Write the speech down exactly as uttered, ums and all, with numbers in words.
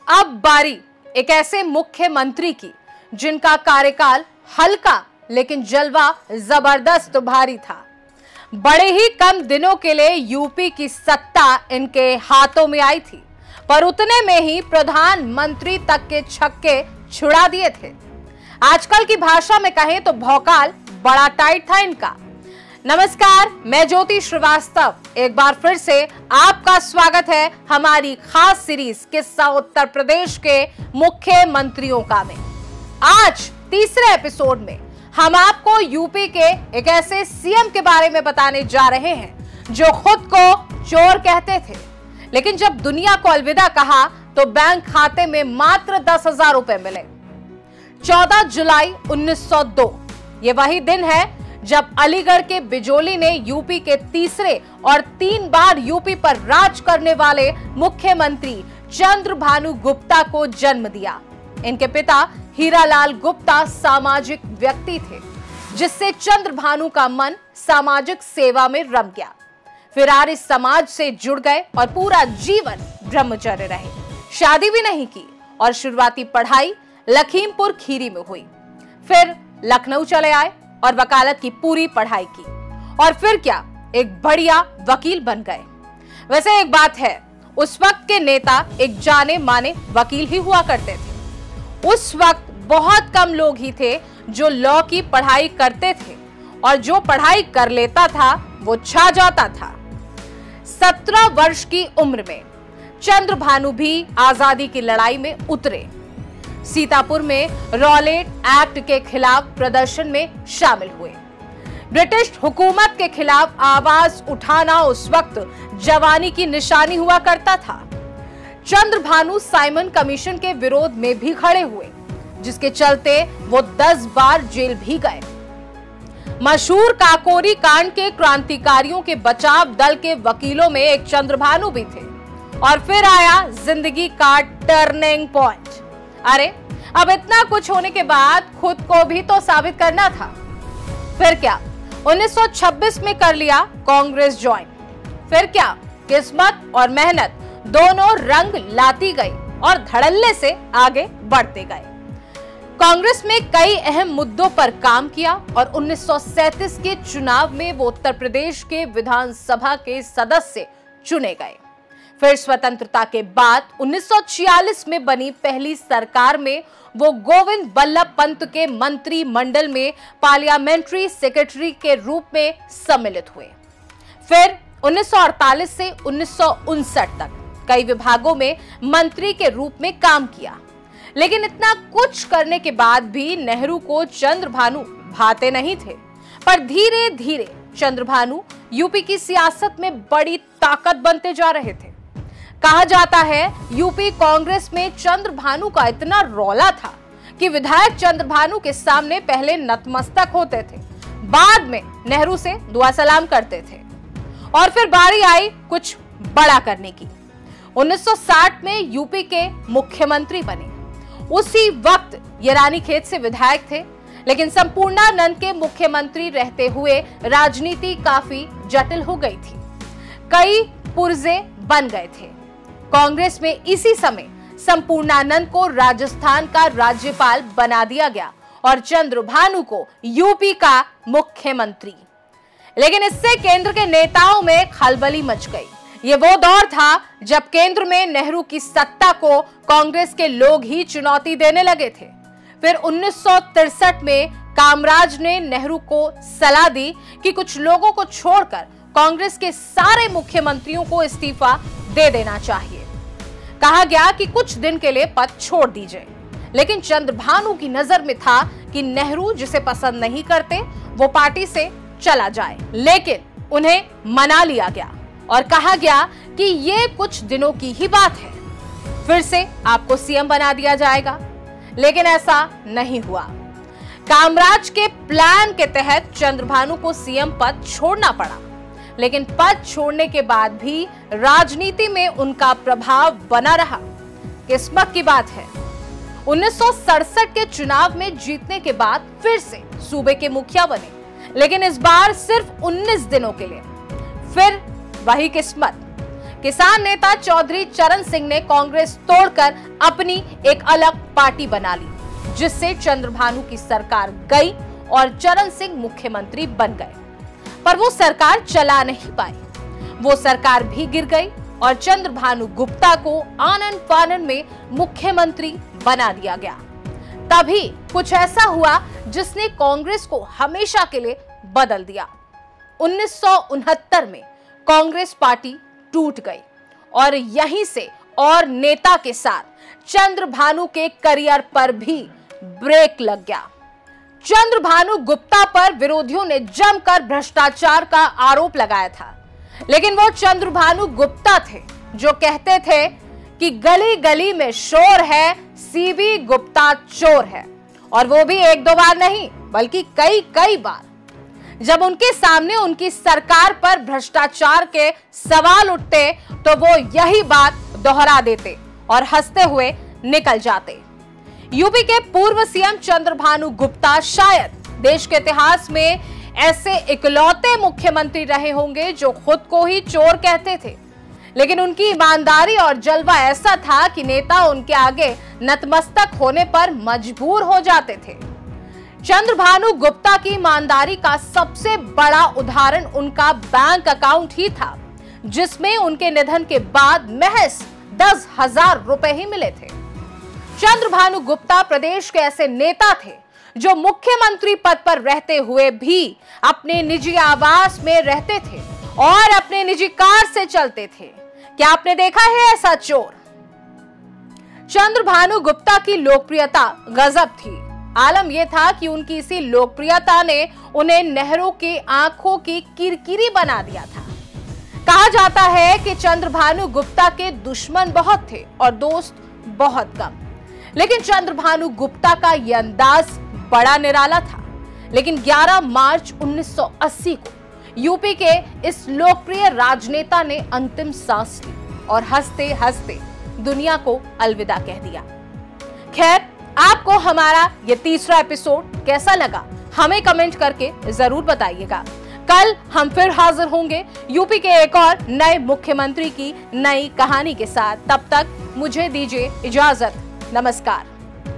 अब बारी एक ऐसे मुख्यमंत्री की जिनका कार्यकाल हल्का लेकिन जलवा जबरदस्त भारी था। बड़े ही कम दिनों के लिए यूपी की सत्ता इनके हाथों में आई थी, पर उतने में ही प्रधानमंत्री तक के छक्के छुड़ा दिए थे। आजकल की भाषा में कहें तो भौकाल बड़ा टाइट था इनका। नमस्कार, मैं ज्योति श्रीवास्तव एक बार फिर से आपका स्वागत है हमारी खास सीरीज किस्सा उत्तर प्रदेश के मुख्यमंत्रियों का में। आज तीसरे एपिसोड में हम आपको यूपी के एक ऐसे सीएम के बारे में बताने जा रहे हैं जो खुद को चोर कहते थे, लेकिन जब दुनिया को अलविदा कहा तो बैंक खाते में मात्र दस हजार रुपए मिले। चौदह जुलाई उन्नीस सौ दो ये वही दिन है जब अलीगढ़ के बिजोली ने यूपी के तीसरे और तीन बार यूपी पर राज करने वाले मुख्यमंत्री चंद्रभानु गुप्ता को जन्म दिया। इनके पिता हीरालाल गुप्ता सामाजिक व्यक्ति थे, जिससे चंद्रभानु का मन सामाजिक सेवा में रम गया। फिर आर्य समाज से जुड़ गए और पूरा जीवन ब्रह्मचर्य रहे। शादी भी नहीं की और शुरुआती पढ़ाई लखीमपुर खीरी में हुई। फिर लखनऊ चले आए और वकालत की पूरी पढ़ाई की और फिर क्या एक बढ़िया वकील बन गए। वैसे एक बात है, उस वक्त के नेता एक जाने माने वकील ही हुआ करते थे। उस वक्त बहुत कम लोग ही थे जो लॉ की पढ़ाई करते थे और जो पढ़ाई कर लेता था वो छा जाता था। सत्रह वर्ष की उम्र में चंद्रभानु भी आजादी की लड़ाई में उतरे। सीतापुर में रॉलेट एक्ट के खिलाफ प्रदर्शन में शामिल हुए। ब्रिटिश हुकूमत के खिलाफ आवाज उठाना उस वक्त जवानी की निशानी हुआ करता था। चंद्रभानु साइमन कमीशन के विरोध में भी खड़े हुए, जिसके चलते वो दस बार जेल भी गए। मशहूर काकोरी कांड के क्रांतिकारियों के बचाव दल के वकीलों में एक चंद्रभानु भी थे। और फिर आया जिंदगी का टर्निंग पॉइंट। अरे अब इतना कुछ होने के बाद खुद को भी तो साबित करना था। फिर क्या उन्नीस सौ छब्बीस में कर लिया कांग्रेस ज्वाइन। फिर क्या किस्मत और मेहनत दोनों रंग लाती गई और धड़ल्ले से आगे बढ़ते गए। कांग्रेस में कई अहम मुद्दों पर काम किया और उन्नीस सौ सैंतीस के चुनाव में वो उत्तर प्रदेश के विधानसभा के सदस्य चुने गए। फिर स्वतंत्रता के बाद उन्नीस सौ छियालीस में बनी पहली सरकार में वो गोविंद बल्लभ पंत के मंत्रिमंडल में पार्लियामेंट्री सेक्रेटरी के रूप में सम्मिलित हुए। फिर उन्नीस सौ अड़तालीस से उन्नीस सौ उनसठ तक कई विभागों में मंत्री के रूप में काम किया। लेकिन इतना कुछ करने के बाद भी नेहरू को चंद्रभानु भाते नहीं थे। पर धीरे धीरे चंद्रभानु यूपी की सियासत में बड़ी ताकत बनते जा रहे थे। कहा जाता है यूपी कांग्रेस में चंद्रभानु का इतना रौला था कि विधायक चंद्रभानु के सामने पहले नतमस्तक होते थे, बाद में नेहरू से दुआ सलाम करते थे। और फिर बारी आई कुछ बड़ा करने की। उन्नीस सौ साठ में यूपी के मुख्यमंत्री बने। उसी वक्त ये रानीखेत से विधायक थे, लेकिन संपूर्णानंद के मुख्यमंत्री रहते हुए राजनीति काफी जटिल हो गई थी। कई पुर्जे बन गए थे। कांग्रेस में इसी समय संपूर्णानंद को राजस्थान का राज्यपाल बना दिया गया और चंद्रभानु को यूपी का मुख्यमंत्री। लेकिन इससे केंद्र के नेताओं में खलबली मच गई। ये वो दौर था जब केंद्र में नेहरू की सत्ता को कांग्रेस के लोग ही चुनौती देने लगे थे। फिर उन्नीस सौ तिरसठ में कामराज ने नेहरू को सलाह दी कि कुछ लोगों को छोड़कर कांग्रेस के सारे मुख्यमंत्रियों को इस्तीफा दे देना चाहिए। कहा गया कि कुछ दिन के लिए पद छोड़ दीजिए, लेकिन चंद्रभानु की नजर में था कि नेहरू जिसे पसंद नहीं करते वो पार्टी से चला जाए। लेकिन उन्हें मना लिया गया और कहा गया कि ये कुछ दिनों की ही बात है, फिर से आपको सीएम बना दिया जाएगा। लेकिन ऐसा नहीं हुआ। कामराज के प्लान के तहत चंद्रभानु को सीएम पद छोड़ना पड़ा, लेकिन पद छोड़ने के बाद भी राजनीति में उनका प्रभाव बना रहा। किस्मत की बात है, उन्नीस सौ सड़सठ के चुनाव में जीतने के बाद फिर से सूबे के मुखिया बने, लेकिन इस बार सिर्फ उन्नीस दिनों के लिए। फिर वही किस्मत, किसान नेता चौधरी चरण सिंह ने कांग्रेस तोड़कर अपनी एक अलग पार्टी बना ली, जिससे चंद्रभानु की सरकार गई और चरण सिंह मुख्यमंत्री बन गए। पर वो सरकार चला नहीं पाई, वो सरकार भी गिर गई और चंद्रभानु गुप्ता को आनन फानन में मुख्यमंत्री बना दिया गया। तभी कुछ ऐसा हुआ जिसने कांग्रेस को हमेशा के लिए बदल दिया। उन्नीस सौ उनहत्तर में कांग्रेस पार्टी टूट गई और यहीं से और नेता के साथ चंद्रभानु के करियर पर भी ब्रेक लग गया। चंद्रभानु गुप्ता पर विरोधियों ने जमकर भ्रष्टाचार का आरोप लगाया था, लेकिन वो चंद्रभानु गुप्ता थे जो कहते थे कि गली गली में शोर है, सीवी गुप्ता चोर है। और वो भी एक दो बार नहीं बल्कि कई कई बार। जब उनके सामने उनकी सरकार पर भ्रष्टाचार के सवाल उठते तो वो यही बात दोहरा देते और हंसते हुए निकल जाते। यूपी के पूर्व सीएम चंद्रभानु गुप्ता शायद देश के इतिहास में ऐसे इकलौते मुख्यमंत्री रहे होंगे जो खुद को ही चोर कहते थे, लेकिन उनकी ईमानदारी और जलवा ऐसा था कि नेता उनके आगे नतमस्तक होने पर मजबूर हो जाते थे। चंद्रभानु गुप्ता की ईमानदारी का सबसे बड़ा उदाहरण उनका बैंक अकाउंट ही था, जिसमें उनके निधन के बाद महज दस हजार रुपए ही मिले थे। चंद्रभानु गुप्ता प्रदेश के ऐसे नेता थे जो मुख्यमंत्री पद पर रहते हुए भी अपने निजी आवास में रहते थे और अपने निजी कार से चलते थे। क्या आपने देखा है ऐसा चोर? चंद्रभानु गुप्ता की लोकप्रियता गजब थी। आलम यह था कि उनकी इसी लोकप्रियता ने उन्हें नेहरू की आंखों की किरकिरी बना दिया था। कहा जाता है कि चंद्रभानु गुप्ता के दुश्मन बहुत थे और दोस्त बहुत कम, लेकिन चंद्रभानु गुप्ता का यह अंदाज बड़ा निराला था। लेकिन ग्यारह मार्च उन्नीस सौ अस्सी को यूपी के इस लोकप्रिय राजनेता ने अंतिम सांस ली और हंसते हंसते दुनिया को अलविदा कह दिया। खैर, आपको हमारा ये तीसरा एपिसोड कैसा लगा हमें कमेंट करके जरूर बताइएगा। कल हम फिर हाजिर होंगे यूपी के एक और नए मुख्यमंत्री की नई कहानी के साथ। तब तक मुझे दीजिए इजाजत। नमस्कार।